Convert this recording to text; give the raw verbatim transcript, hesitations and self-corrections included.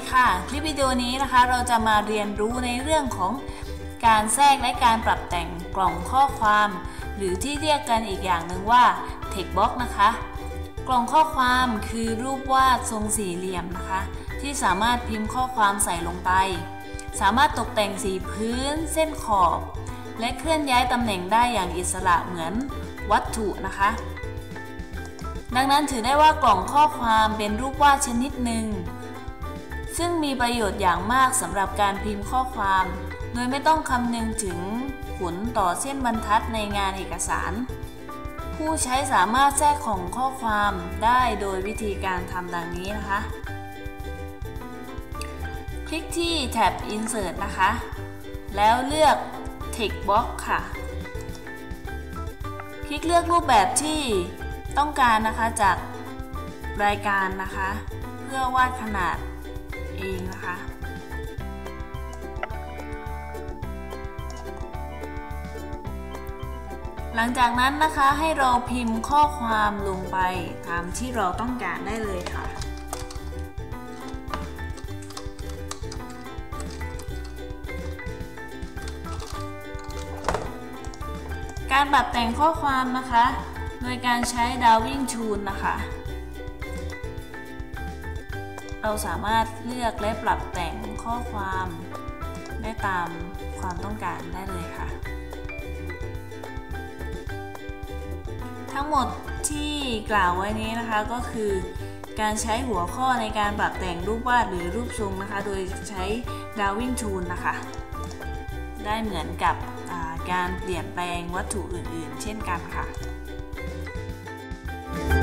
ค่ะคลิปวิดีโอนี้นะคะเราจะมาเรียนรู้ในเรื่องของการแทรกและการปรับแต่งกล่องข้อความหรือที่เรียกกันอีกอย่างหนึ่งว่า text box นะคะกล่องข้อความคือรูปวาดทรงสี่เหลี่ยมนะคะที่สามารถพิมพ์ข้อความใส่ลงไปสามารถตกแต่งสีพื้นเส้นขอบและเคลื่อนย้ายตำแหน่งได้อย่างอิสระเหมือนวัตถุนะคะดังนั้นถือได้ว่ากล่องข้อความเป็นรูปวาดชนิดหนึ่งซึ่งมีประโยชน์อย่างมากสำหรับการพิมพ์ข้อความโดยไม่ต้องคำนึงถึงผลต่อเส้นบรรทัดในงานเอกสารผู้ใช้สามารถแทรกของข้อความได้โดยวิธีการทำดังนี้นะคะคลิกที่แท็บ Insert นะคะแล้วเลือก Text Box ค่ะคลิกเลือกรูปแบบที่ต้องการนะคะจากรายการนะคะเพื่อวาดขนาดเองนะคะหลังจากนั้นนะคะให้เราพิมพ์ข้อความลงไปตามที่เราต้องการได้เลยค่ะการปรับแต่งข้อความนะคะโดยการใช้ Drawing Tool นะคะเราสามารถเลือกและปรับแต่งข้อความได้ตามความต้องการได้เลยค่ะทั้งหมดที่กล่าวไว้นี้นะคะก็คือการใช้หัวข้อในการปรับแต่งรูปวาดหรือรูปทรงนะคะโดยใช้ Drawing Tool นะคะได้เหมือนกับการเปลี่ยนแปลงวัตถุอื่นๆเช่นกันค่ะ